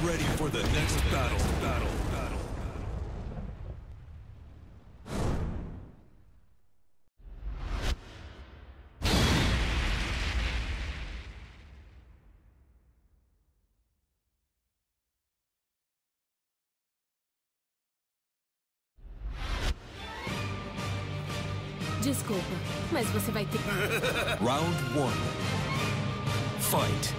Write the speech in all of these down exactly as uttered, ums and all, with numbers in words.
ready for the next battle. Battle. Battle. Desculpa, mas você vai ter... Round one. Fight.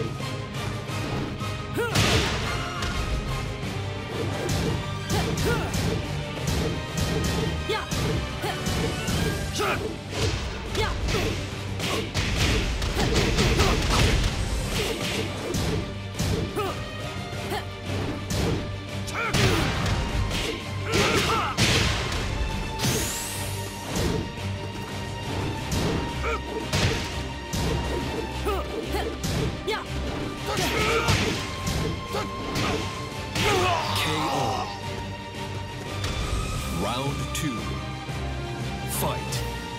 Yeah. Yeah. K O. Round two. Fight.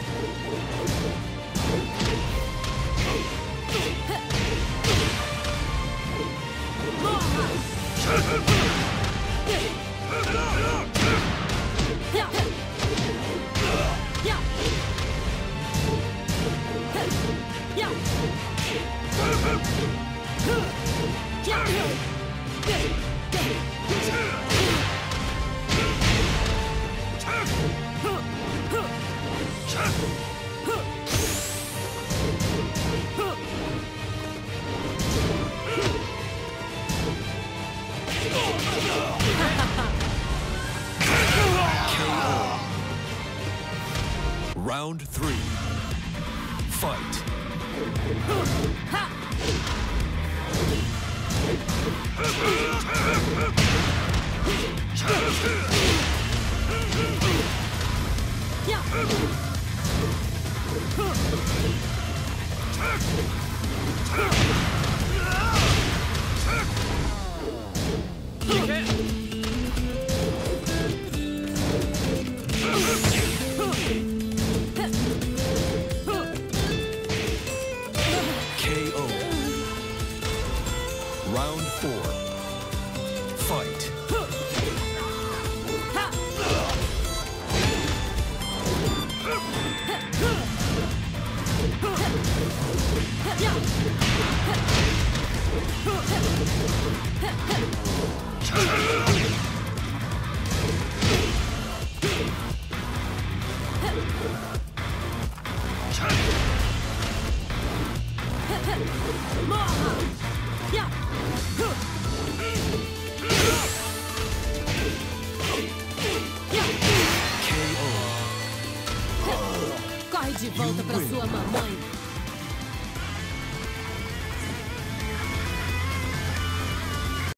Round three. Fight. K O. Round four. Fight. Corre de volta pra sua mamãe.